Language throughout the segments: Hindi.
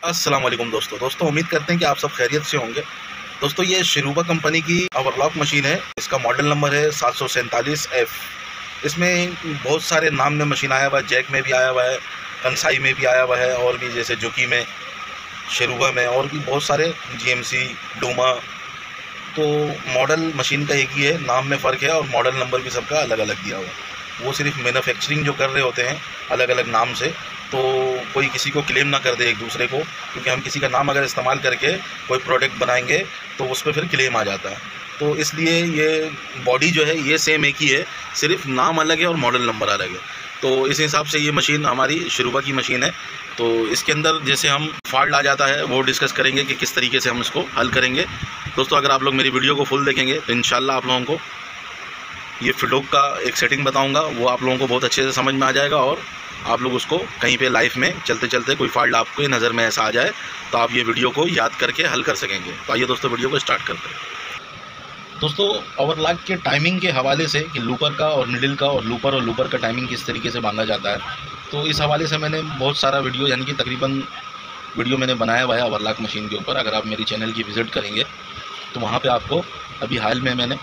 अस्सलाम वालेकुम दोस्तों उम्मीद करते हैं कि आप सब खैरियत से होंगे। दोस्तों ये शिरूबा कंपनी की ओवरलॉक मशीन है। इसका मॉडल नंबर है 747F। इसमें बहुत सारे नाम में मशीन आया हुआ है, जैक में भी आया हुआ है, कंसाई में भी आया हुआ है, और भी जैसे जुकी में, शिरूबा में, और भी बहुत सारे GMC, डूमा। तो मॉडल मशीन का एक ही है, नाम में फ़र्क है और मॉडल नंबर भी सबका अलग अलग दिया हुआ है। वो सिर्फ मैन्युफैक्चरिंग जो कर रहे होते हैं अलग अलग नाम से, तो कोई किसी को क्लेम ना कर दे एक दूसरे को, क्योंकि हम किसी का नाम अगर इस्तेमाल करके कोई प्रोडक्ट बनाएंगे तो उस पर फिर क्लेम आ जाता है। तो इसलिए ये बॉडी जो है ये सेम एक ही है, सिर्फ नाम अलग है और मॉडल नंबर अलग है। तो इस हिसाब से ये मशीन हमारी शिरूबा की मशीन है। तो इसके अंदर जैसे हम फॉल्ट आ जाता है वो डिस्कस करेंगे कि किस तरीके से हम इसको हल करेंगे। दोस्तों अगर आप लोग मेरी वीडियो को फुल देखेंगे तो इंशाल्लाह आप लोगों को ये फिडोक का एक सेटिंग बताऊंगा, वो आप लोगों को बहुत अच्छे से समझ में आ जाएगा, और आप लोग उसको कहीं पे लाइफ में चलते चलते कोई फॉल्ट आपको नज़र में ऐसा आ जाए तो आप ये वीडियो को याद करके हल कर सकेंगे। तो आइए दोस्तों वीडियो को स्टार्ट करते हैं। दोस्तों ओवरलॉक के टाइमिंग के हवाले से कि लूपर का और निडल का और लूपर का टाइमिंग किस तरीके से बांधा जाता है, तो इस हवाले से मैंने बहुत सारा वीडियो यानी कि तकरीबन वीडियो मैंने बनाया हुआ है ओवरलॉक मशीन के ऊपर। अगर आप मेरी चैनल की विज़िट करेंगे तो वहाँ पर आपको अभी हाल में मैंने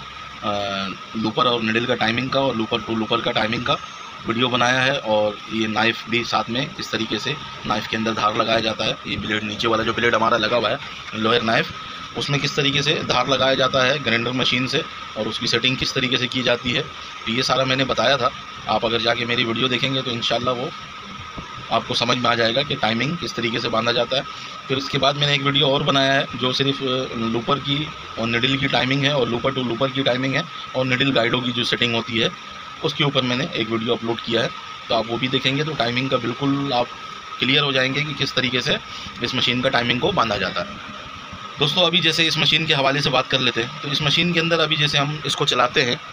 लूपर और निडल का टाइमिंग का और लूपर टू लूपर का टाइमिंग का वीडियो बनाया है, और ये नाइफ़ भी साथ में किस तरीके से नाइफ़ के अंदर धार लगाया जाता है। ये ब्लेड नीचे वाला जो ब्लेड हमारा लगा हुआ है लोअर नाइफ़, उसमें किस तरीके से धार लगाया जाता है ग्राइंडर मशीन से, और उसकी सेटिंग किस तरीके से की जाती है, तो ये सारा मैंने बताया था। आप अगर जाके मेरी वीडियो देखेंगे तो इंशाल्लाह वो आपको समझ में आ जाएगा कि टाइमिंग किस तरीके से बांधा जाता है। फिर उसके बाद मैंने एक वीडियो और बनाया है जो सिर्फ लूपर की और निडल की टाइमिंग है, और लूपर टू लूपर की टाइमिंग है, और निडल गाइडों की जो सेटिंग होती है उसके ऊपर मैंने एक वीडियो अपलोड किया है। तो आप वो भी देखेंगे तो टाइमिंग का बिल्कुल आप क्लियर हो जाएंगे कि किस तरीके से इस मशीन का टाइमिंग को बांधा जाता है। दोस्तों अभी जैसे इस मशीन के हवाले से बात कर लेते हैं, तो इस मशीन के अंदर अभी जैसे हम इसको चलाते हैं,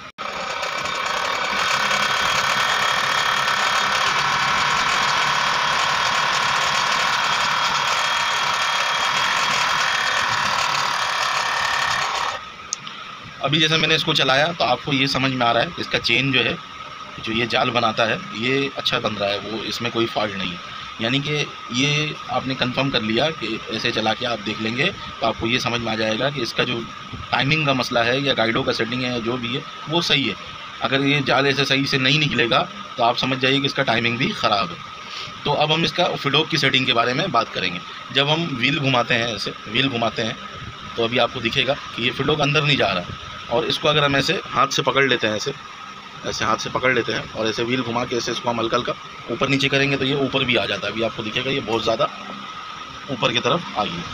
अभी जैसे मैंने इसको चलाया तो आपको ये समझ में आ रहा है इसका चेन जो है, जो ये जाल बनाता है ये अच्छा बन रहा है, वो इसमें कोई फॉल्ट नहीं है। यानी कि ये आपने कंफर्म कर लिया कि ऐसे चला के आप देख लेंगे तो आपको ये समझ में आ जाएगा कि इसका जो टाइमिंग का मसला है या गाइडों का सेटिंग है जो भी है वो सही है। अगर ये जाल ऐसे सही से नहीं निकलेगा तो आप समझ जाइए कि इसका टाइमिंग भी ख़राब है। तो अब हम इसका फिडोक की सेटिंग के बारे में बात करेंगे। जब हम व्हील घुमाते हैं, ऐसे व्हील घुमाते हैं, तो अभी आपको दिखेगा कि ये फिडोक अंदर नहीं जा रहा है, और इसको अगर हम ऐसे हाथ से पकड़ लेते हैं, ऐसे हाथ से पकड़ लेते हैं और ऐसे व्हील घुमा के ऐसे इसको हम हल्का हल्का ऊपर नीचे करेंगे तो ये ऊपर भी आ जाता है। अभी आपको दिखेगा ये बहुत ज़्यादा ऊपर की तरफ आ गई।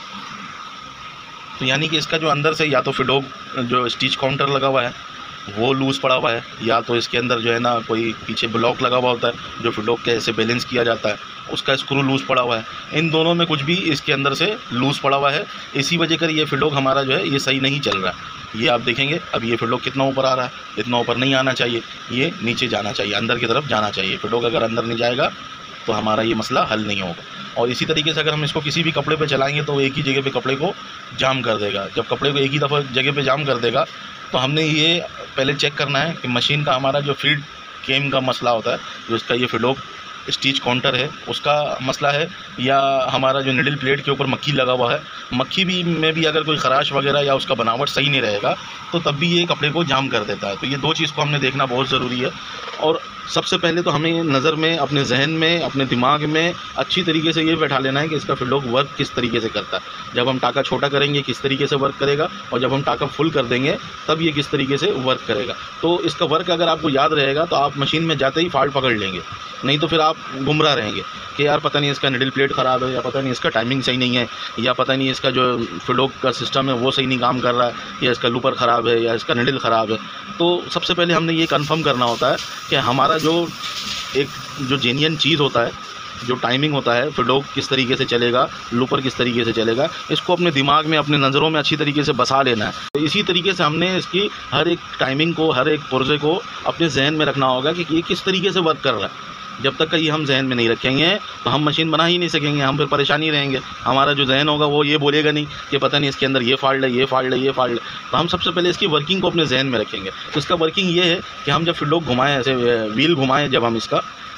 तो यानी कि इसका जो अंदर से या तो फिडोक जो स्टिच काउंटर लगा हुआ है वो लूज़ पड़ा हुआ है, या तो इसके अंदर जो है ना कोई पीछे ब्लॉक लगा हुआ होता है जो फिडोक के ऐसे बैलेंस किया जाता है, उसका स्क्रू लूज़ पड़ा हुआ है। इन दोनों में कुछ भी इसके अंदर से लूज़ पड़ा हुआ है, इसी वजह कर ये फिडोक हमारा जो है ये सही नहीं चल रहा है। ये आप देखेंगे अब ये फिडोक कितना ऊपर आ रहा है, इतना ऊपर नहीं आना चाहिए, ये नीचे जाना चाहिए, अंदर की तरफ जाना चाहिए। फिडोक अगर अंदर नहीं जाएगा तो हमारा ये मसला हल नहीं होगा। और इसी तरीके से अगर हम इसको किसी भी कपड़े पे चलाएंगे तो एक ही जगह पे कपड़े को जाम कर देगा। जब कपड़े को एक ही दफ़ा जगह पे जाम कर देगा तो हमने ये पहले चेक करना है कि मशीन का हमारा जो फीड केम का मसला होता है, जो इसका ये फिडोक स्टिच काउंटर है उसका मसला है, या हमारा जो निडल प्लेट के ऊपर मक्खी लगा हुआ है, मक्खी भी में भी अगर कोई ख़राश वगैरह या उसका बनावट सही नहीं रहेगा तो तब भी ये कपड़े को जाम कर देता है। तो ये दो चीज़ को हमने देखना बहुत ज़रूरी है। और सबसे पहले तो हमें नज़र में, अपने जहन में, अपने दिमाग में अच्छी तरीके से ये बैठा लेना है कि इसका फिडोक वर्क किस तरीके से करता है। जब हम टाका छोटा करेंगे किस तरीके से वर्क करेगा, और जब हम टाका फुल कर देंगे तब ये किस तरीके से वर्क करेगा। तो इसका वर्क अगर आपको याद रहेगा तो आप मशीन में जाते ही फॉल्ट पकड़ लेंगे, नहीं तो फिर आप गुमराह रहेंगे कि यार पता नहीं इसका निडल प्लेट ख़राब है, या पता नहीं इसका टाइमिंग सही नहीं है, या पता नहीं इसका जो फिडोक का सिस्टम है वो सही नहीं काम कर रहा है, या इसका लूपर ख़राब है, या इसका निडल ख़राब है। तो सबसे पहले हमने ये कंफर्म करना होता है कि हमारा जो जेन्युइन चीज़ होता है, जो टाइमिंग होता है, फिडोक किस तरीके से चलेगा, लूपर किस तरीके से चलेगा, इसको अपने दिमाग में, अपने नज़रों में अच्छी तरीके से बसा लेना है। तो इसी तरीके से हमने इसकी हर एक टाइमिंग को, हर एक पुर्जे को अपने जहन में रखना होगा कि ये किस तरीके से वर्क कर रहा है। जब तक ये हम जहन में नहीं रखेंगे तो हम मशीन बना ही नहीं सकेंगे, हम फिर परेशानी रहेंगे। हमारा जो जहन होगा वो ये बोलेगा नहीं कि पता नहीं इसके अंदर ये फॉल्ट है, ये फॉल्ट है, ये फॉल्ट है। तो हम सबसे पहले इसकी वर्किंग को अपने जहन में रखेंगे। तो इसका वर्किंग ये है कि हम जब फिडोक घुमाएँ, ऐसे व्हील घुमाएँ जब हम इसका,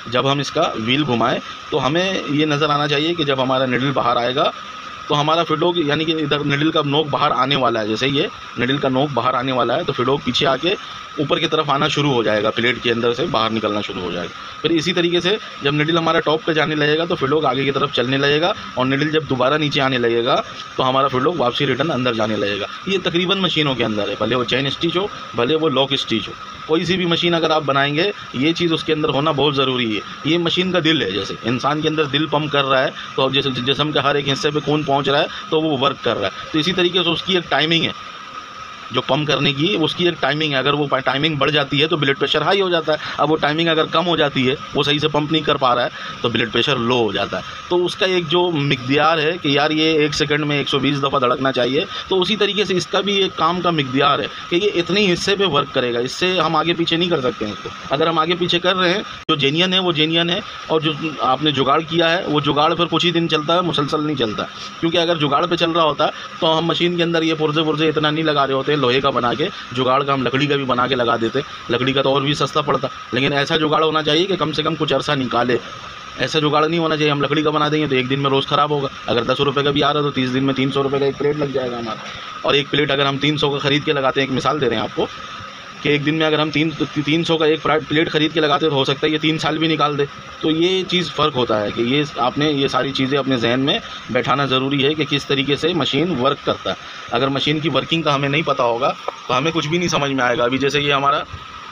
जब हम इसका व्हील घुमाएं तो हमें ये नज़र आना चाहिए कि जब हमारा निडल बाहर आएगा तो हमारा फिडोक यानी कि इधर निडल का नोक बाहर आने वाला है, जैसे ये निडल का नोक बाहर आने वाला है तो फिडोक पीछे आके ऊपर की तरफ आना शुरू हो जाएगा, प्लेट के अंदर से बाहर निकलना शुरू हो जाएगा। फिर इसी तरीके से जब निडल हमारा टॉप पे जाने लगेगा तो फिडोक आगे की तरफ चलने लगेगा और निडल जब दोबारा नीचे आने लगेगा तो हमारा फिडोक वापसी रिटर्न अंदर जाने लगेगा। ये तकरीबन मशीनों के अंदर है, भले वो चेन स्टिच हो भले वो लॉक स्टिच हो, कोई सी भी मशीन अगर आप बनाएंगे ये चीज़ उसके अंदर होना बहुत ज़रूरी है। ये मशीन का दिल है, जैसे इंसान के अंदर दिल पंप कर रहा है तो अब जैसे जिस्म के हर एक हिस्से पे खून पहुंच रहा है तो वो वर्क कर रहा है, तो इसी तरीके से उसकी एक टाइमिंग है जो पंप करने की, उसकी एक टाइमिंग है। अगर वो टाइमिंग बढ़ जाती है तो ब्लड प्रेशर हाई हो जाता है, अब वो टाइमिंग अगर कम हो जाती है, वो सही से पंप नहीं कर पा रहा है तो ब्लड प्रेशर लो हो जाता है। तो उसका एक जो मिक़दार है कि यार ये 1 सेकंड में 120 दफ़ा धड़कना चाहिए, तो उसी तरीके से इसका भी एक काम का मिक़दार है कि ये इतने हिस्से पे वर्क करेगा, इससे हम आगे पीछे नहीं कर सकते हैं इसको। अगर हम आगे पीछे कर रहे हैं जो जेन्युइन है वो जेन्युइन है, और जो आपने जुगाड़ किया है वो जुगाड़ फिर कुछ ही दिन चलता है, मुसलसल नहीं चलता। क्योंकि अगर जुगाड़ पर चल रहा होता तो हम मशीन के अंदर ये पुर्जे इतना नहीं लगा रहे होते, लोहे का बना के जुगाड़ का हम लकड़ी का भी बना के लगा देते, लकड़ी का तो और भी सस्ता पड़ता। लेकिन ऐसा जुगाड़ होना चाहिए कि कम से कम कुछ अरसा निकाले, ऐसा जुगाड़ नहीं होना चाहिए हम लकड़ी का बना देंगे तो एक दिन में रोज़ ख़राब होगा। अगर 10 रुपये का भी आ रहा है तो 30 दिन में 300 रुपये का एक प्लेट लग जाएगा हमारा। और एक प्लेट अगर हम 300 का ख़रीद के लगाते हैं, एक मिसाल दे रहे हैं आपको कि एक दिन में अगर हम 300 का एक प्लेट ख़रीद के लगाते हैं तो हो सकता है ये 3 साल भी निकाल दे। तो ये चीज़ फ़र्क होता है कि ये आपने ये सारी चीज़ें अपने जहन में बैठाना ज़रूरी है कि किस तरीके से मशीन वर्क करता है। अगर मशीन की वर्किंग का हमें नहीं पता होगा तो हमें कुछ भी नहीं समझ में आएगा। अभी जैसे ये हमारा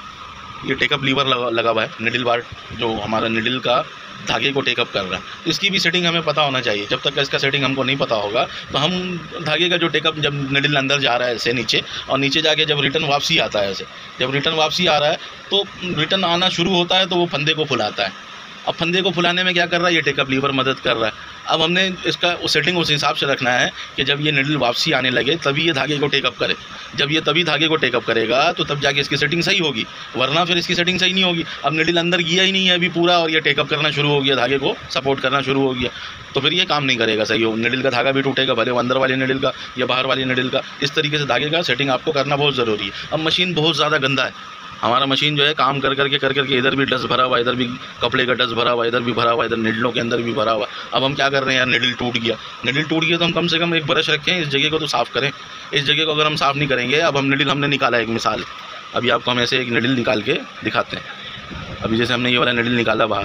ये टेकअप लीवर लगा हुआ है, निडल बार जो हमारा निडल का धागे को टेकअप कर रहा है, तो इसकी भी सेटिंग हमें पता होना चाहिए। जब तक इसका सेटिंग हमको नहीं पता होगा तो हम धागे का जो टेकअप जब निडल अंदर जा रहा है ऐसे नीचे, और नीचे जाके जब रिटर्न वापसी आता है, ऐसे जब रिटर्न वापसी आ रहा है तो रिटर्न आना शुरू होता है तो वो फंदे को फुलाता है। अब फंदे को फुलाने में क्या कर रहा है, ये टेकअप लीवर मदद कर रहा है। अब हमने इसका सेटिंग उस हिसाब से रखना है कि जब ये निडल वापसी आने लगे तभी ये धागे को टेकअप करे। जब ये तभी धागे को टेकअप करेगा तो तब जाके इसकी सेटिंग सही होगी, वरना फिर इसकी सेटिंग सही नहीं होगी। अब निडल अंदर गया ही नहीं है अभी पूरा, और ये टेकअप करना शुरू हो गया, धागे को सपोर्ट करना शुरू हो गया, तो फिर ये काम नहीं करेगा सही हो। निडल का धागा भी टूटेगा, भले वो अंदर वाले निडल का या बाहर वाले निडल का। इस तरीके से धागे का सेटिंग आपको करना बहुत ज़रूरी है। अब मशीन बहुत ज़्यादा गंदा है, हमारा मशीन जो है काम कर करके इधर भी डस्ट भरा हुआ, इधर भी कपड़े का डस्ट भरा हुआ, इधर भी भरा हुआ, इधर निडलों के अंदर भी भरा हुआ। अब हम क्या कर रहे हैं यार, निडल टूट गया तो हम कम से कम एक ब्रश रखें, इस जगह को तो साफ़ करें। इस जगह को अगर हम साफ़ नहीं करेंगे, अब हम निडल हमने निकाला एक मिसाल, अभी आपको हम ऐसे एक निडल निकाल के दिखाते हैं। अभी जैसे हमने ये वाला निडल निकाला बाहर,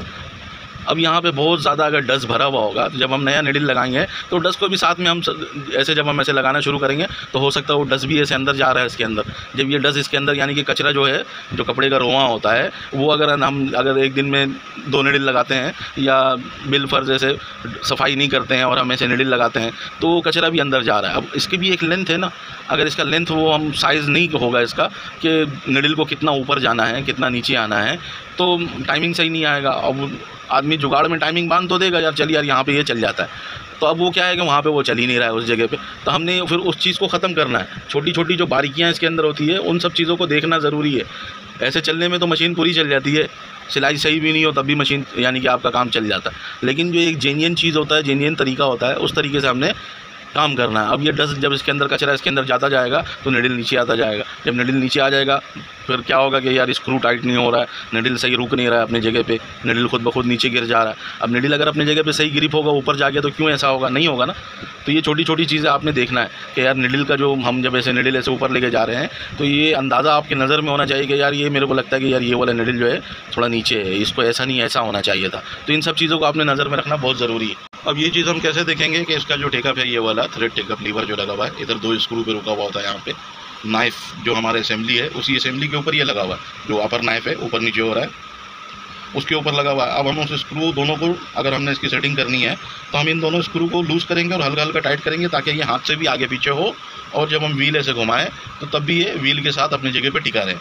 अब यहाँ पे बहुत ज़्यादा अगर डस्ट भरा हुआ होगा तो जब हम नया निडल लगाएंगे तो डस्ट को भी साथ में हम ऐसे जब हम ऐसे लगाना शुरू करेंगे तो हो सकता है वो डस्ट भी ऐसे अंदर जा रहा है इसके अंदर। जब ये डस्ट इसके अंदर यानी कि कचरा जो है, जो कपड़े का रोआ होता है, वो अगर एक दिन में 2 निडल लगाते हैं या बिल फर जैसे सफाई नहीं करते हैं और हम ऐसे निडल लगाते हैं तो वो कचरा भी अंदर जा रहा है। अब इसकी भी एक लेंथ है ना, अगर इसका लेंथ वो हम साइज़ नहीं होगा इसका कि निडल को कितना ऊपर जाना है कितना नीचे आना है, तो टाइमिंग सही नहीं आएगा। अब आदमी जुगाड़ में टाइमिंग बांध तो देगा यार, चल यार यहाँ पे ये चल जाता है, तो अब वो क्या है कि वहाँ पे वो चल ही नहीं रहा है उस जगह पे। तो हमने फिर उस चीज़ को ख़त्म करना है। छोटी छोटी जो बारीकियाँ इसके अंदर होती है उन सब चीज़ों को देखना ज़रूरी है। ऐसे चलने में तो मशीन पूरी चल जाती है, सिलाई सही भी नहीं हो तब भी मशीन यानी कि आपका काम चल जाता है। लेकिन जो एक जेन्युइन चीज़ होता है, जेन्युइन तरीका होता है, उस तरीके से हमने काम करना है। अब ये डस्ट जब इसके अंदर कचरा इसके अंदर जाता जाएगा तो निडल नीचे आता जाएगा। जब निडल नीचे आ जाएगा फिर क्या होगा कि यार स्क्रू टाइट नहीं हो रहा है, निडल सही रुक नहीं रहा है अपनी जगह पे, निडल खुद ब खुद नीचे गिर जा रहा है। अब निडल अगर अपनी जगह पे सही ग्रिप होगा ऊपर जाके तो क्यों ऐसा होगा, नहीं होगा ना। तो ये छोटी छोटी चीज़ें आपने देखना है कि यार निडल का जो हम जब ऐसे निडल ऐसे ऊपर लेके जा रहे हैं तो ये अंदाज़ा आपके नज़र में होना चाहिए कि यार ये मेरे को लगता है कि यार ये वाला निडल जो है थोड़ा नीचे है, इसको ऐसा नहीं ऐसा होना चाहिए था। तो इन सब चीज़ों को आपने नज़र में रखना बहुत ज़रूरी है। अब ये चीज़ हम कैसे देखेंगे कि इसका जो टेकअप है, ये वाला थ्रेड टेकअप लीवर जो लगा हुआ है, इधर 2 स्क्रू पे रुका हुआ होता है। यहाँ पे नाइफ जो हमारे असेंबली है उसी असेंबली के ऊपर ये लगा हुआ है, जो अपर नाइफ है ऊपर नीचे हो रहा है उसके ऊपर लगा हुआ है। अब हम उस स्क्रू दोनों को अगर हमने इसकी सेटिंग करनी है तो हम इन दोनों स्क्रू को लूज़ करेंगे और हल्का हल्का टाइट करेंगे ताकि ये हाथ से भी आगे पीछे हो, और जब हम व्हील ऐसे घुमाएं तो तब भी ये व्हील के साथ अपनी जगह पे टिका रहे।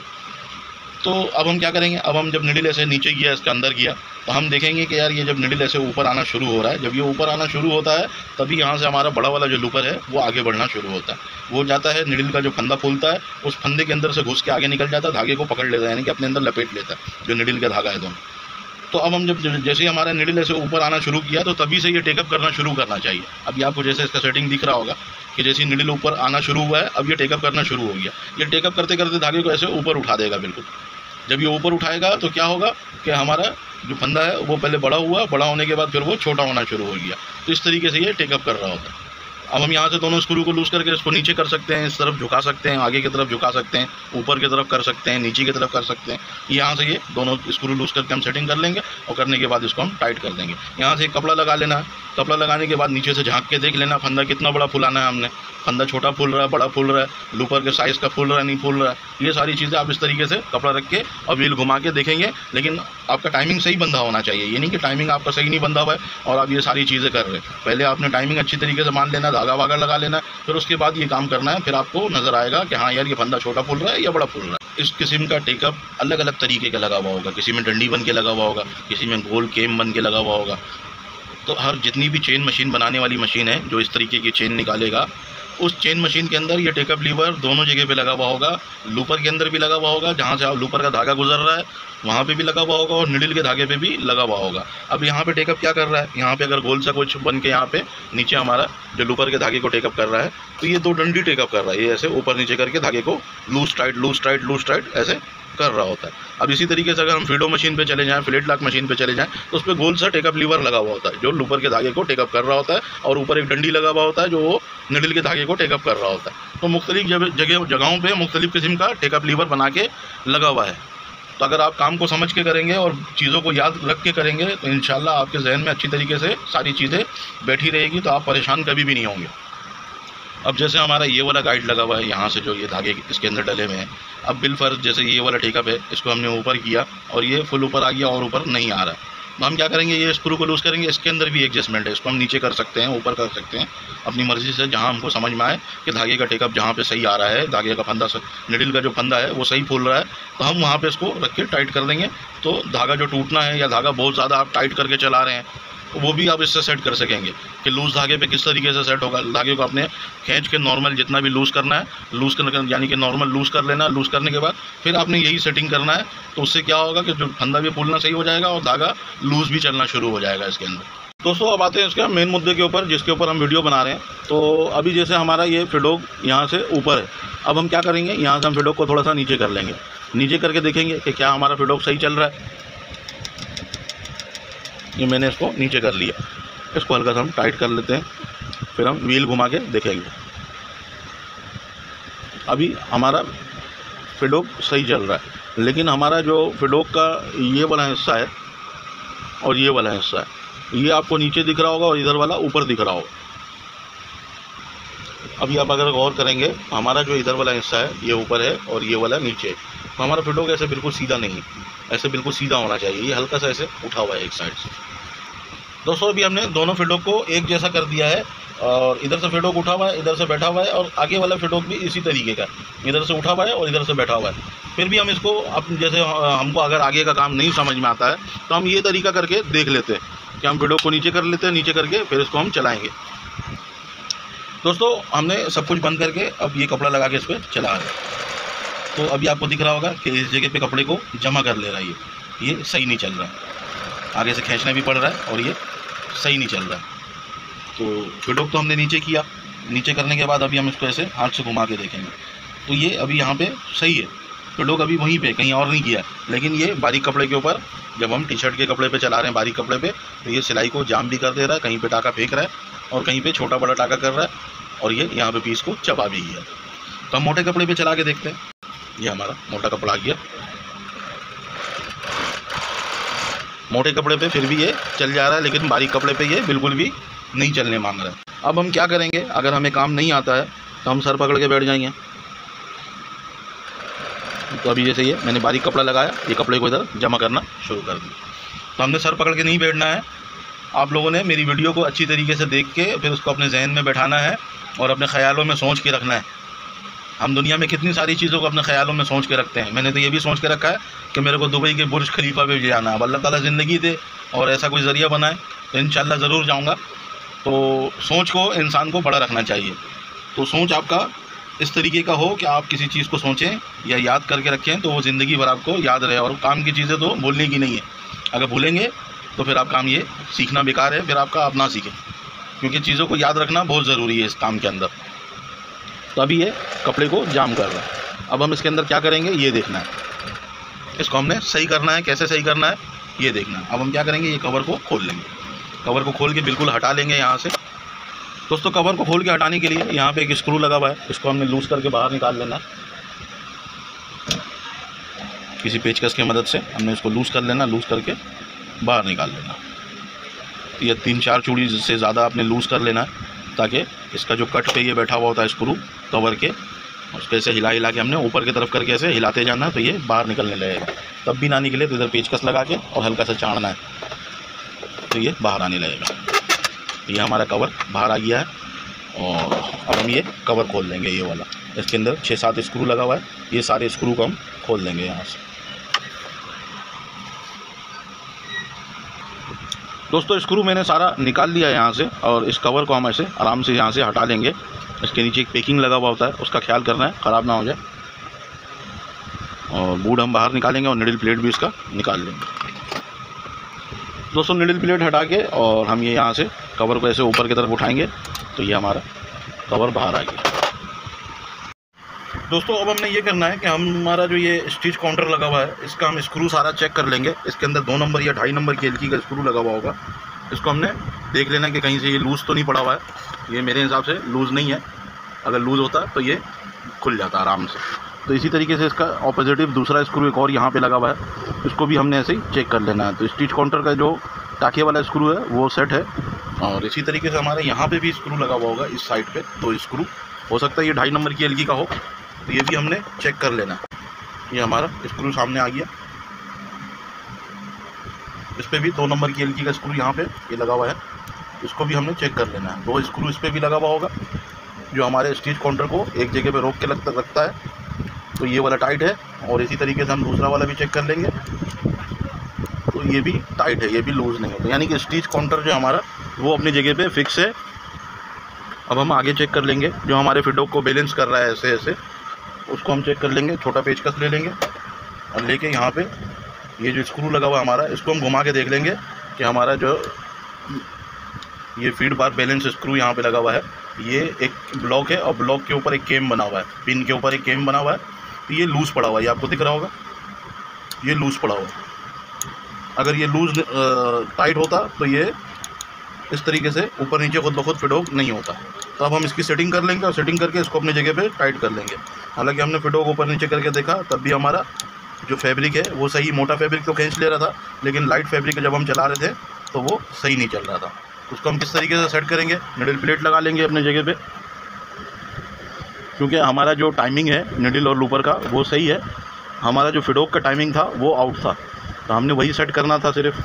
तो अब हम क्या करेंगे, अब हम जब निडल ऐसे नीचे गया इसके अंदर गया तो हम देखेंगे कि यार ये जब निडल ऐसे ऊपर आना शुरू हो रहा है, जब ये ऊपर आना शुरू होता है तभी यहाँ से हमारा बड़ा वाला जो लूपर है वो आगे बढ़ना शुरू होता है। वो जाता है निडल का जो फंदा फूलता है उस फंदे के अंदर से घुस के आगे निकल जाता है, धागे को पकड़ लेता है यानी कि अपने अंदर लपेट लेता है जो निडल का धागा है दोनों। तो अब हम जब जैसे ही हमारा निडल ऐसे ऊपर आना शुरू किया तो तभी से ये टेकअप करना शुरू करना चाहिए। अभी आपको जैसे इसका सेटिंग दिख रहा होगा कि जैसे निडल ऊपर आना शुरू हुआ है अब ये टेकअप करना शुरू हो गया। ये टेकअप करते करते धागे को ऐसे ऊपर उठा देगा बिल्कुल, जब ये ऊपर उठाएगा तो क्या होगा कि हमारा जो फंदा है वो पहले बड़ा हुआ, बड़ा होने के बाद फिर वो छोटा होना शुरू हो गया। तो इस तरीके से ये टेकअप कर रहा होता है। अब हम यहाँ से दोनों स्क्रू को लूज़ करके इसको नीचे कर सकते हैं, इस तरफ झुका सकते हैं, आगे की तरफ झुका सकते हैं, ऊपर की तरफ कर सकते हैं, नीचे की तरफ कर सकते हैं। यहाँ से ये दोनों स्क्रू लूज़ करके हम सेटिंग कर लेंगे और करने के बाद इसको हम टाइट कर देंगे। यहाँ से एक कपड़ा लगा लेना है, कपड़ा लगाने के बाद नीचे से झाँक के देख लेना फंदा कितना बड़ा फुलाना है हमने, फंदा छोटा फूल रहा है, बड़ा फूल रहा है, लूपर के साइज़ का फूल रहा है, नहीं फूल रहा है। ये सारी चीज़ें आप इस तरीके से कपड़ा रख के और व्हील घुमा के देखेंगे। लेकिन आपका टाइमिंग सही बंधा होना चाहिए, ये नहीं कि टाइमिंग आपका सही नहीं बंधा हुआ है और आप ये सारी चीज़ें कर रहे हैं। पहले आपने टाइमिंग अच्छी तरीके से मान लेना, धागा वागा लगा लेना, फिर उसके बाद ये काम करना है। फिर आपको नज़र आएगा कि हाँ यार ये फंदा छोटा फूल रहा है या बड़ा फूल रहा है। इस किस्म का टेकअप अलग अलग तरीके का लगा हुआ होगा, किसी में डंडी बन के लगा हुआ होगा, किसी में गोल केम बन के लगा हुआ होगा। तो हर जितनी भी चेन मशीन बनाने वाली मशीन है जो इस तरीके की चेन निकालेगा, उस चेन मशीन के अंदर ये टेकअप लीवर दोनों जगह पे लगा हुआ होगा। लूपर के अंदर भी लगा हुआ होगा, जहाँ से आप लूपर का धागा गुजर रहा है वहाँ पे भी लगा हुआ होगा, और निडल के धागे पे भी लगा हुआ होगा। अब यहाँ पे टेकअप क्या कर रहा है, यहाँ पे अगर गोल सा कुछ बन के यहाँ पे नीचे हमारा जो लूपर के धागे को टेकअप कर रहा है, तो ये दो डंडी टेकअप कर रहा है। ये ऐसे ऊपर नीचे करके धागे को loose tight loose tight loose tight ऐसे कर रहा होता है। अब इसी तरीके से अगर हम फीडो मशीन पे चले जाएं, फ्लेट लॉक मशीन पे चले जाएं, तो उस पर गोल सा टेकअप लीवर लगा हुआ होता है जो लूपर के धागे को टेकअप कर रहा होता है, और ऊपर एक डंडी लगा हुआ होता है जो वो निडल के धागे को टेकअप कर रहा होता है। तो मुख्तलिफ जगहों पे मुख्तलिफ किस्म का टेकअप लीवर बना के लगा हुआ है। तो अगर आप काम को समझ के करेंगे और चीज़ों को याद रख के करेंगे तो इंशाल्लाह आपके जहन में अच्छी तरीके से सारी चीज़ें बैठी रहेगी, तो आप परेशान कभी भी नहीं होंगे। अब जैसे हमारा ये वाला गाइड लगा हुआ है, यहाँ से जो ये धागे इसके अंदर डले हुए हैं, अब बिलफर्ज जैसे ये वाला टेकअप है, इसको हमने ऊपर किया और ये फुल ऊपर आ गया और ऊपर नहीं आ रहा है, तो हम क्या करेंगे, ये स्क्रू को लूज़ करेंगे। इसके अंदर भी एडजस्टमेंट है, इसको हम नीचे कर सकते हैं, ऊपर कर सकते हैं, अपनी मर्ज़ी से जहाँ हमको समझ में आए कि धागे का टेकअप जहाँ पे सही आ रहा है, धागे का फंदा निडल का जो फंदा है वो सही फूल रहा है, तो हम वहाँ पे इसको रख के टाइट कर देंगे। तो धागा जो टूटना है या धागा बहुत ज़्यादा आप टाइट करके चला रहे हैं, तो वो भी आप इससे सेट कर सकेंगे कि लूज़ धागे पे किस तरीके से सेट होगा। धागे को आपने खींच के नॉर्मल जितना भी लूज़ करना है, लूज़ करने यानी कि नॉर्मल लूज़ कर लेना। लूज़ करने के बाद फिर आपने यही सेटिंग करना है, तो उससे क्या होगा कि जो फंदा भी फूलना सही हो जाएगा और धागा लूज़ भी चलना शुरू हो जाएगा इसके अंदर। दोस्तों अब आते हैं इसके मेन मुद्दे के ऊपर जिसके ऊपर हम वीडियो बना रहे हैं। तो अभी जैसे हमारा ये फिडोक यहाँ से ऊपर है, अब हम क्या करेंगे, यहाँ से हम फिडोक को थोड़ा सा नीचे कर लेंगे। नीचे करके देखेंगे कि क्या हमारा फिडोक सही चल रहा है। ये मैंने इसको नीचे कर लिया, इसको हल्का सा हम टाइट कर लेते हैं, फिर हम व्हील घुमा के देखेंगे। अभी हमारा फिडोक सही चल रहा है, लेकिन हमारा जो फिडोक का ये वाला हिस्सा है और ये वाला हिस्सा है, ये आपको नीचे दिख रहा होगा और इधर वाला ऊपर दिख रहा होगा। अभी आप अगर गौर करेंगे, हमारा जो इधर वाला हिस्सा है ये ऊपर है और ये वाला नीचे है, तो हमारा फिडोक ऐसे बिल्कुल सीधा नहीं है, ऐसे बिल्कुल सीधा होना चाहिए, ये हल्का सा ऐसे उठा हुआ है एक साइड से। दोस्तों अभी हमने दोनों फिडोक को एक जैसा कर दिया है, और इधर से फिडोक उठा हुआ है, इधर से बैठा हुआ है, और आगे वाला फिडोक भी इसी तरीके का, इधर से उठा हुआ है और इधर से बैठा हुआ है। फिर भी हम इसको अब जैसे हमको अगर आगे का काम नहीं समझ में आता है तो हम ये तरीका करके देख लेते हैं कि हम फिडोक को नीचे कर लेते हैं, नीचे करके फिर इसको हम चलाएँगे। दोस्तों हमने सब कुछ बंद करके अब ये कपड़ा लगा के इस पर चला रहे हैं। तो अभी आपको दिख रहा होगा कि इस जगह पे कपड़े को जमा कर ले रहा है, ये सही नहीं चल रहा है, आगे से खींचना भी पड़ रहा है और ये सही नहीं चल रहा है। तो फिडोक तो हमने नीचे किया, नीचे करने के बाद अभी हम इसको ऐसे हाथ से घुमा के देखेंगे, तो ये अभी यहाँ पे सही है। फिडोक अभी वहीं पे, कहीं और नहीं किया, लेकिन ये बारीक कपड़े के ऊपर, जब हम टी शर्ट के कपड़े पे चला रहे हैं बारीक कपड़े पे, तो ये सिलाई को जाम भी कर दे रहा है, कहीं पे टाका फेंक रहा है और कहीं पे छोटा बड़ा टाका कर रहा है, और ये यहाँ पे पीस को चबा भी गया। तो हम मोटे कपड़े पे चला के देखते हैं। ये हमारा मोटा कपड़ा आ गया, मोटे कपड़े पे फिर भी ये चल जा रहा है, लेकिन बारीक कपड़े पे ये बिल्कुल भी नहीं चलने मांग रहा है। अब हम क्या करेंगे, अगर हमें काम नहीं आता है तो हम सर पकड़ के बैठ जाएंगे। तो अभी जैसे ये मैंने बारीक कपड़ा लगाया, ये कपड़े को इधर जमा करना शुरू कर दिया। तो हमने सर पकड़ के नहीं बैठना है, आप लोगों ने मेरी वीडियो को अच्छी तरीके से देख के फिर उसको अपने जहन में बैठाना है और अपने ख्यालों में सोच के रखना है। हम दुनिया में कितनी सारी चीज़ों को अपने ख्यालों में सोच के रखते हैं। मैंने तो ये भी सोच के रखा है कि मेरे को दुबई के बुर्ज खलीफा पे जाना है। अब अल्लाह ताला ज़िंदगी दे और ऐसा कोई ज़रिया बनाए तो इंशाल्लाह ज़रूर जाऊँगा। तो सोच को इंसान को बड़ा रखना चाहिए। तो सोच आपका इस तरीके का हो कि आप किसी चीज़ को सोचें या याद करके रखें तो वो ज़िंदगी भर आपको याद रहे। और काम की चीज़ें तो भूलने की नहीं है, अगर भूलेंगे तो फिर आप काम ये सीखना बेकार है, फिर आपका आप ना सीखें, क्योंकि चीज़ों को याद रखना बहुत ज़रूरी है इस काम के अंदर। तो अभी ये कपड़े को जाम कर रहा है, अब हम इसके अंदर क्या करेंगे ये देखना है। इसको हमने सही करना है। कैसे सही करना है ये देखना। अब हम क्या करेंगे, ये कवर को खोल लेंगे। कवर को खोल के बिल्कुल हटा लेंगे यहाँ से। दोस्तों कवर को खोल के हटाने के लिए यहाँ पे एक स्क्रू लगा हुआ है, इसको हमने लूज़ करके बाहर निकाल लेना है। किसी पेचकस की मदद से हमने इसको लूज़ कर लेना, लूज़ करके बाहर निकाल लेना। ये 3-4 चूड़ी से ज़्यादा आपने लूज़ कर लेना है, ताकि इसका जो कट पे ये बैठा हुआ होता है स्क्रू कवर के, उसको ऐसे हिला हिला के हमने ऊपर की तरफ करके ऐसे हिलाते जाना, तो ये बाहर निकलने लगेगा। तब भी ना निकले तो इधर पेचकस लगा के और हल्का सा चाड़ना है, तो ये बाहर आने लगेगा। ये हमारा कवर बाहर आ गया है। और अब हम ये कवर खोल लेंगे, ये वाला। इसके अंदर 6-7 स्क्रू लगा हुआ है, ये सारे स्क्रू को हम खोल लेंगे यहाँ से। दोस्तों स्क्रू मैंने सारा निकाल लिया यहाँ से, और इस कवर को हम ऐसे आराम से यहाँ से हटा लेंगे। इसके नीचे एक पैकिंग लगा हुआ होता है, उसका ख्याल करना है ख़राब ना हो जाए। और बूट हम बाहर निकालेंगे और निडल प्लेट भी इसका निकाल लेंगे। दोस्तों निडल प्लेट हटा के और हम ये यहाँ से कवर को ऐसे ऊपर की तरफ उठाएंगे, तो ये हमारा कवर बाहर आ गया। दोस्तों अब हमने ये करना है कि हमारा जो ये स्टिच काउंटर लगा हुआ है, इसका हम स्क्रू सारा चेक कर लेंगे। इसके अंदर 2 नंबर या 2.5 नंबर की एलकी का स्क्रू लगा हुआ होगा। इसको हमने देख लेना कि कहीं से ये लूज़ तो नहीं पड़ा हुआ है। ये मेरे हिसाब से लूज़ नहीं है, अगर लूज़ होता तो ये खुल जाता आराम से। तो इसी तरीके से इसका ऑपोजिटिव दूसरा स्क्रू एक और यहाँ पे लगा हुआ है, इसको भी हमने ऐसे ही चेक कर लेना है। तो स्टिच काउंटर का जो टाँके वाला स्क्रू है वो सेट है। और इसी तरीके से हमारे यहाँ पे भी स्क्रू लगा हुआ होगा इस साइड पे, 2 स्क्रू हो सकता है ये 2.5 नंबर की एलकी का हो, तो ये भी हमने चेक कर लेना है। ये हमारा स्क्रू सामने आ गया, इस पर भी 2 नंबर की एलकी का स्क्रू यहाँ पे ये लगा हुआ है, इसको भी हमने चेक कर लेना है। 2 स्क्रू इस पर भी लगा हुआ होगा, जो हमारे स्टिच काउंटर को एक जगह पे रोक के रखता है। तो ये वाला टाइट है, और इसी तरीके से हम दूसरा वाला भी चेक कर लेंगे, तो ये भी टाइट है, ये भी लूज़ नहीं है। तो यानी कि स्टिच काउंटर जो हमारा वो अपनी जगह पे फिक्स है। अब हम आगे चेक कर लेंगे, जो हमारे फिडोक को बैलेंस कर रहा है ऐसे ऐसे, उसको हम चेक कर लेंगे। छोटा पेचकस ले लेंगे और लेके यहाँ पे ये जो स्क्रू लगा हुआ हमारा, इसको हम घुमा के देख लेंगे कि हमारा जो ये फीड बार बैलेंस स्क्रू यहाँ पे लगा हुआ है, ये एक ब्लॉक है और ब्लॉक के ऊपर एक केम बना हुआ है, पिन के ऊपर एक केम बना हुआ है। तो ये लूज़ पड़ा हुआ है, ये आपको दिख रहा होगा, ये लूज़ पड़ा हुआ है। अगर ये लूज़ टाइट होता तो ये इस तरीके से ऊपर नीचे खुद ब खुद फिडोक नहीं होता। तो अब हम इसकी सेटिंग कर लेंगे और सेटिंग करके इसको अपनी जगह पे टाइट कर लेंगे। हालांकि हमने फिडोक ऊपर नीचे करके देखा, तब भी हमारा जो फैब्रिक है वो सही, मोटा फैब्रिक तो खींच ले रहा था, लेकिन लाइट फैब्रिक जब हम चला रहे थे तो वो सही नहीं चल रहा था। उसको हम किस तरीके से सेट करेंगे, निडल प्लेट लगा लेंगे अपनी जगह पे, क्योंकि हमारा जो टाइमिंग है निडल और लूपर का वो सही है। हमारा जो फिडोक का टाइमिंग था वो आउट था, तो हमने वही सेट करना था सिर्फ।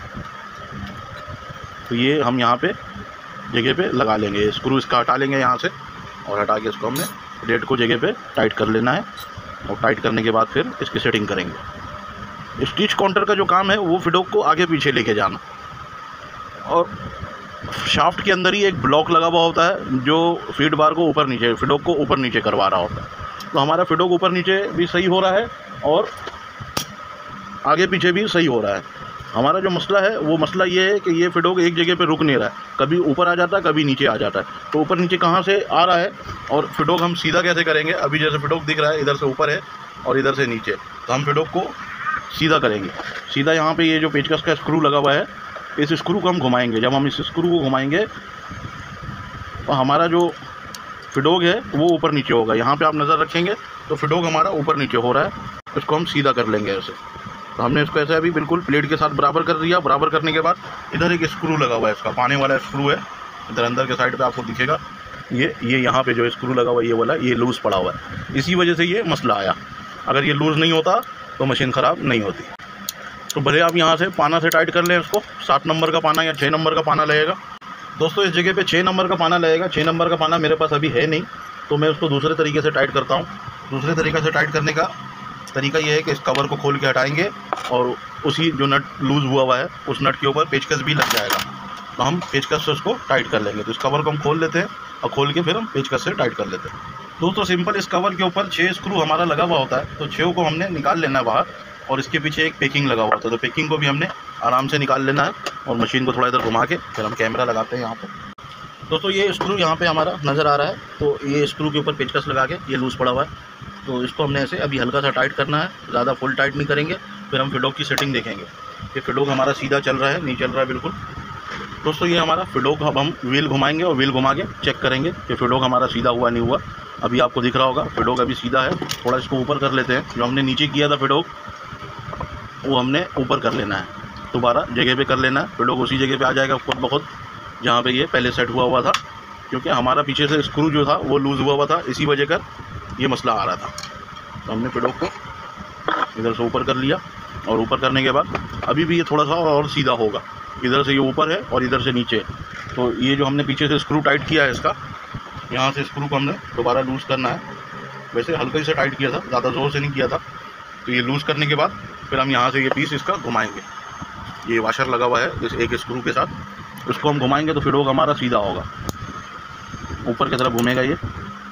तो ये हम यहाँ पे जगह पे लगा लेंगे, स्क्रू इसका हटा लेंगे यहाँ से, और हटा के इसको हमने प्लेट को जगह पे टाइट कर लेना है। और टाइट करने के बाद फिर इसकी सेटिंग करेंगे। स्टिच काउंटर का जो काम है वो फिडोक को आगे पीछे लेके जाना, और शाफ्ट के अंदर ही एक ब्लॉक लगा हुआ होता है जो फीड बार को ऊपर नीचे, फिडोक को ऊपर नीचे करवा रहा होता है। तो हमारा फिडोक ऊपर नीचे भी सही हो रहा है और आगे पीछे भी सही हो रहा है। हमारा जो मसला है वो मसला ये है कि ये फिडोक एक जगह पे रुक नहीं रहा है, कभी ऊपर आ जाता है कभी नीचे आ जाता है। तो ऊपर नीचे कहाँ से आ रहा है और फिडोक हम सीधा कैसे करेंगे। अभी जैसे फिडोक दिख रहा है इधर से ऊपर है और इधर से नीचे, तो हम फिडोक को सीधा करेंगे। सीधा यहाँ पे ये जो पेचकस का स्क्रू लगा हुआ है, इस स्क्रू को हम घुमाएंगे। जब हम इस स्क्रू को घुमाएंगे तो हमारा जो फिडोक है वो ऊपर नीचे होगा। यहाँ पे आप नज़र रखेंगे तो फिडोक हमारा ऊपर नीचे हो रहा है, इसको हम सीधा कर लेंगे ऐसे। तो हमने इसको ऐसे अभी बिल्कुल प्लेट के साथ बराबर कर दिया। बराबर करने के बाद इधर एक स्क्रू लगा हुआ है, इसका पाने वाला स्क्रू है, इधर अंदर के साइड पे आपको दिखेगा। ये यहाँ पे जो स्क्रू लगा हुआ है ये वाला, ये लूज़ पड़ा हुआ है, इसी वजह से ये मसला आया। अगर ये लूज़ नहीं होता तो मशीन ख़राब नहीं होती। तो भले आप यहाँ से पाना से टाइट कर लें इसको, 7 नंबर का पाना या 6 नंबर का पाना लगेगा। दोस्तों इस जगह पे 6 नंबर का पाना लगेगा। 6 नंबर का पाना मेरे पास अभी है नहीं, तो मैं उसको दूसरे तरीके से टाइट करता हूँ। दूसरे तरीके से टाइट करने का तरीका ये है कि इस कवर को खोल के हटाएंगे और उसी जो नट लूज़ हुआ है उस नट के ऊपर पेचकस भी लग जाएगा, तो हम पेचकस से उसको टाइट कर लेंगे। तो इस कवर को हम खोल लेते हैं और खोल के फिर हम पेचकस से टाइट कर लेते हैं। दोस्तों सिंपल इस कवर के ऊपर 6 स्क्रू हमारा लगा हुआ होता है, तो 6 को हमने निकाल लेना है बाहर, और इसके पीछे एक पैकिंग लगा हुआ होता है, तो पैकिंग को भी हमने आराम से निकाल लेना है। और मशीन को थोड़ा इधर घुमा के फिर हम कैमरा लगाते हैं यहाँ पर। दोस्तों ये स्क्रू यहाँ पे हमारा नज़र आ रहा है, तो ये स्क्रू के ऊपर पेचकस लगा के ये लूज़ पड़ा हुआ है, तो इसको हमने ऐसे अभी हल्का सा टाइट करना है, ज़्यादा फुल टाइट नहीं करेंगे। फिर हम फिडोक की सेटिंग देखेंगे कि फिडोक हमारा सीधा चल रहा है नहीं चल रहा है बिल्कुल। दोस्तों ये हमारा फिडोक, अब हम व्हील घुमाएंगे और व्हील घुमा के चेक करेंगे कि फिडोक हमारा सीधा हुआ नहीं हुआ। अभी आपको दिख रहा होगा फिडोक अभी सीधा है। थोड़ा इसको ऊपर कर लेते हैं, जो हमने नीचे किया था फिडोक वो हमने ऊपर कर लेना है, दोबारा जगह पे कर लेना है। फिडोक उसी जगह पे आ जाएगा खुद ब खुद जहाँ पे ये पहले सेट हुआ था, क्योंकि हमारा पीछे से स्क्रू जो था वो लूज़ हुआ था, इसी वजह कर ये मसला आ रहा था। तो हमने फिडोक को इधर से ऊपर कर लिया और ऊपर करने के बाद अभी भी ये थोड़ा सा और सीधा होगा। इधर से ये ऊपर है और इधर से नीचे। तो ये जो हमने पीछे से स्क्रू टाइट किया है इसका, यहाँ से स्क्रू को हमने दोबारा लूज़ करना है। वैसे हल्का ही से टाइट किया था, ज़्यादा ज़ोर से नहीं किया था। तो ये लूज़ करने के बाद फिर हम यहाँ से ये पीस इसका घुमाएंगे। ये वाशर लगा हुआ है इस एक स्क्रू के साथ, उसको हम घुमाएंगे तो फिडोक हमारा सीधा होगा, ऊपर की तरफ घूमेगा ये।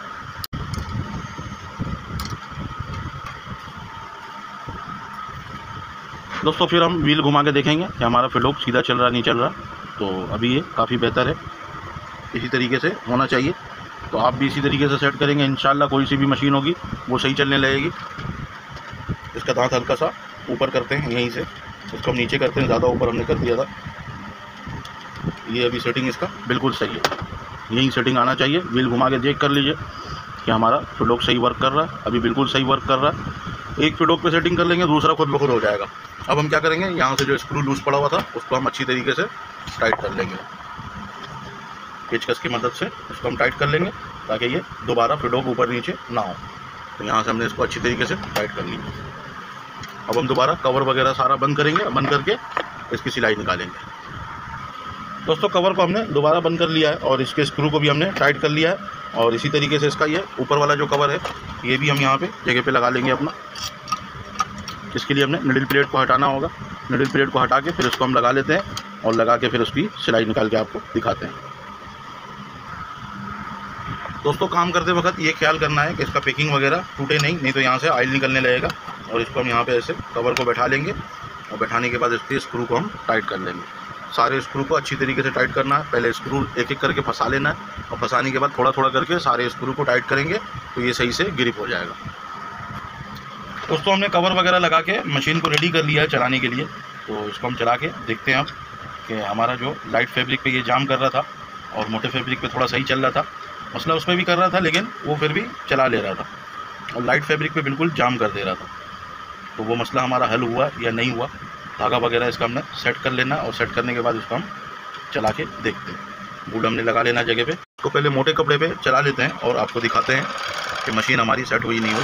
दोस्तों फिर हम व्हील घुमा के देखेंगे कि हमारा फिडोक सीधा चल रहा नहीं चल रहा। तो अभी ये काफ़ी बेहतर है, इसी तरीके से होना चाहिए। तो आप भी इसी तरीके से सेट करेंगे, इंशाल्लाह कोई सी भी मशीन होगी वो सही चलने लगेगी। इसका दांत हल्का सा ऊपर करते हैं यहीं से, इसको हम नीचे करते हैं, ज़्यादा ऊपर हमने कर दिया था। ये अभी सेटिंग इसका बिल्कुल सही है, यही सेटिंग आना चाहिए। व्हील घुमा के चेक कर लीजिए कि हमारा फिडोक सही वर्क कर रहा है। अभी बिल्कुल सही वर्क कर रहा है। एक फिडोक पे सेटिंग कर लेंगे, दूसरा खुद ब खुद हो जाएगा। अब हम क्या करेंगे, यहाँ से जो स्क्रू लूज़ पड़ा हुआ था उसको हम अच्छी तरीके से टाइट कर लेंगे, पेचकस की मदद से उसको हम टाइट कर लेंगे ताकि ये दोबारा फिडोक ऊपर नीचे ना हो। तो यहाँ से हमने इसको अच्छी तरीके से टाइट कर लिया। अब हम दोबारा कवर वगैरह सारा बंद करेंगे, बंद करके इसकी सिलाई निकालेंगे। दोस्तों कवर को हमने दोबारा बंद कर लिया है और इसके स्क्रू को भी हमने टाइट कर लिया है। और इसी तरीके से इसका ये ऊपर वाला जो कवर है ये भी हम यहाँ पे जगह पे लगा लेंगे अपना। इसके लिए हमने निडल प्लेट को हटाना होगा, निडल प्लेट को हटा के फिर इसको हम लगा लेते हैं और लगा के फिर उसकी सिलाई निकाल के आपको दिखाते हैं। दोस्तों काम करते वक्त ये ख्याल करना है कि इसका पैकिंग वगैरह टूटे नहीं तो यहाँ से ऑयल निकलने लगेगा। और इसको हम यहाँ पे ऐसे कवर को बैठा लेंगे और बैठाने के बाद इसके स्क्रू को हम टाइट कर लेंगे। सारे स्क्रू को अच्छी तरीके से टाइट करना है, पहले स्क्रू एक एक करके फंसा लेना है और फंसाने के बाद थोड़ा थोड़ा करके सारे स्क्रू को टाइट करेंगे तो ये सही से ग्रिप हो जाएगा। दोस्तों हमने कवर वगैरह लगा के मशीन को रेडी कर लिया है चलाने के लिए। तो इसको हम चला के देखते हैं अब कि हमारा जो लाइट फैब्रिक पे ये जाम कर रहा था और मोटे फैब्रिक पे थोड़ा सही चल रहा था। मसला उसमें भी कर रहा था लेकिन वो फिर भी चला ले रहा था, और लाइट फैब्रिक पे बिल्कुल जाम कर दे रहा था। तो वो मसला हमारा हल हुआ या नहीं हुआ, धागा वगैरह इसका हमने सेट कर लेना और सेट करने के बाद इसको हम चला के देखते हैं। बूट हमने लगा लेना जगह पे। इसको पहले मोटे कपड़े पे चला लेते हैं और आपको दिखाते हैं कि मशीन हमारी सेट हुई नहीं हुई।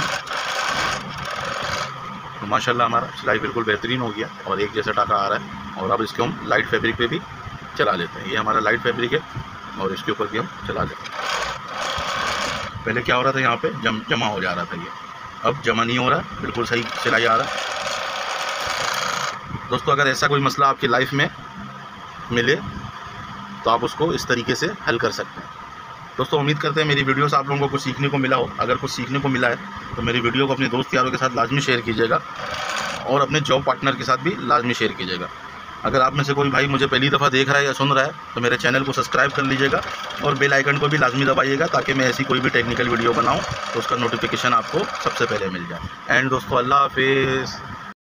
तो माशाल्लाह हमारा सिलाई बिल्कुल बेहतरीन हो गया और एक जैसा टाका आ रहा है। और अब इसको हम लाइट फैब्रिक पे भी चला लेते हैं। ये हमारा लाइट फैब्रिक है और इसके ऊपर भी हम चला लेते हैं। पहले क्या हो रहा था, यहाँ पे जमा हो जा रहा था, ये अब जमा नहीं हो रहा है, बिल्कुल सही सिलाई आ रहा है। दोस्तों अगर ऐसा कोई मसला आपकी लाइफ में मिले तो आप उसको इस तरीके से हल कर सकते हैं। दोस्तों उम्मीद करते हैं मेरी वीडियो से आप लोगों को कुछ सीखने को मिला हो। अगर कुछ सीखने को मिला है तो मेरी वीडियो को अपने दोस्त यारों के साथ लाजमी शेयर कीजिएगा और अपने जॉब पार्टनर के साथ भी लाजमी शेयर कीजिएगा। अगर आप में से कोई भाई मुझे पहली दफ़ा देख रहा है या सुन रहा है तो मेरे चैनल को सब्सक्राइब कर लीजिएगा और बेल आइकन को भी लाजमी दबाइएगा ताकि मैं ऐसी कोई भी टेक्निकल वीडियो बनाऊँ तो उसका नोटिफिकेशन आपको सबसे पहले मिल जाए। एंड दोस्तों अल्लाह हाफिज़।